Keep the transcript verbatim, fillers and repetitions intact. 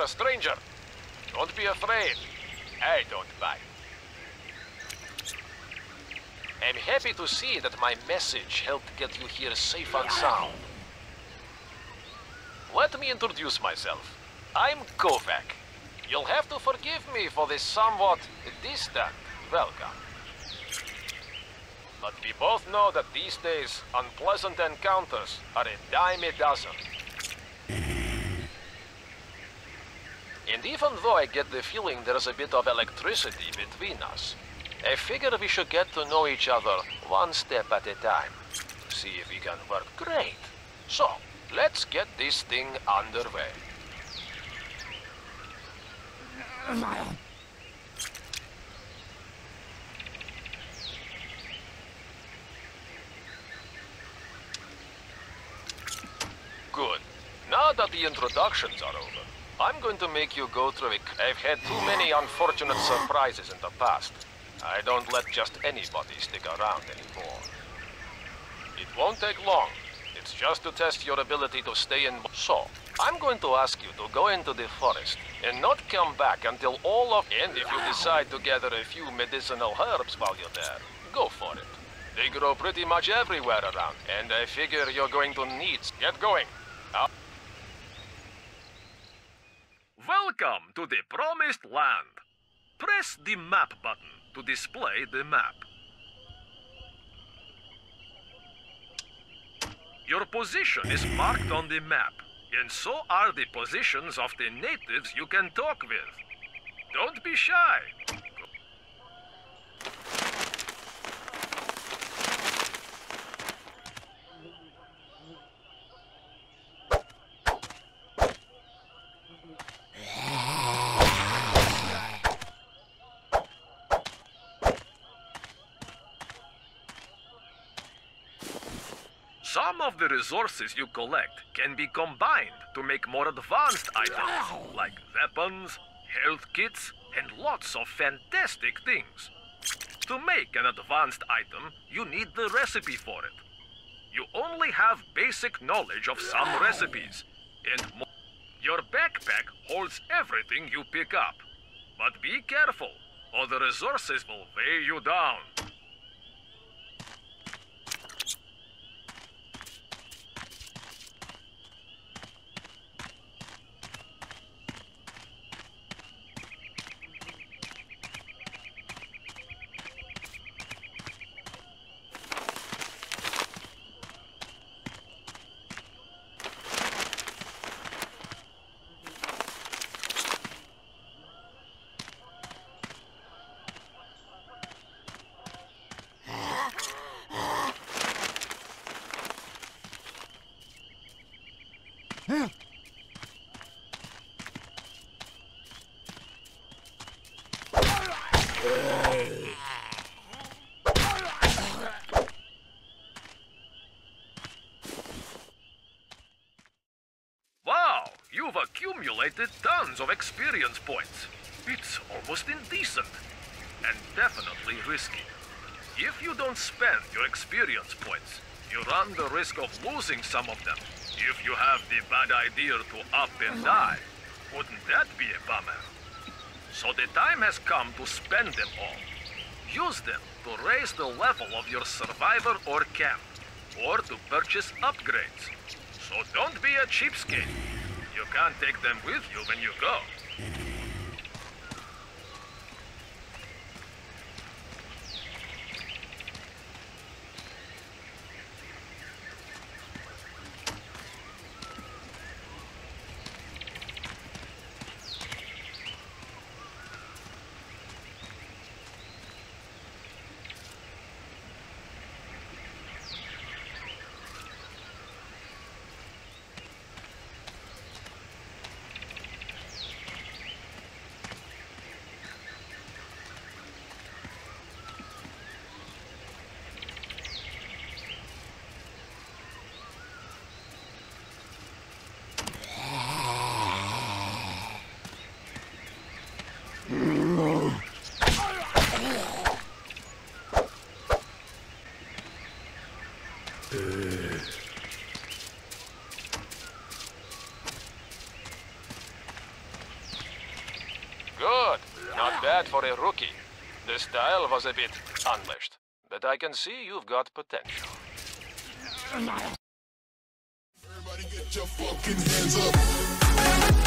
there, stranger. Don't be afraid. I don't bite. I'm happy to see that my message helped get you here safe and sound. Let me introduce myself. I'm Kovac. You'll have to forgive me for this somewhat distant welcome. But we both know that these days, unpleasant encounters are a dime a dozen. And even though I get the feeling there's a bit of electricity between us, I figure we should get to know each other one step at a time. See if we can work great. So, let's get this thing underway. Good. Now that the introductions are over, I'm going to make you go through it. I've had too many unfortunate surprises in the past. I don't let just anybody stick around anymore. It won't take long. It's just to test your ability to stay in. So, I'm going to ask you to go into the forest and not come back until all of... And if you decide to gather a few medicinal herbs while you're there, go for it. They grow pretty much everywhere around, and I figure you're going to need... Get going. Uh... Welcome to the Promised Land. Press the map button to display the map. Your position is marked on the map, and so are the positions of the natives you can talk with. Don't be shy. Some of the resources you collect can be combined to make more advanced items, like weapons, health kits, and lots of fantastic things. To make an advanced item, you need the recipe for it. You only have basic knowledge of some recipes, and more. Your backpack holds everything you pick up. But be careful, or the resources will weigh you down. Wow, you've accumulated tons of experience points. It's almost indecent, and definitely risky. If you don't spend your experience points, you run the risk of losing some of them. If you have the bad idea to up and die, wouldn't that be a bummer? So the time has come to spend them all. Use them to raise the level of your survivor or camp, or to purchase upgrades. So don't be a cheapskate. You can't take them with you when you go. bad for a rookie. The style was a bit unleashed, but I can see you've got potential. Everybody get your fucking hands up.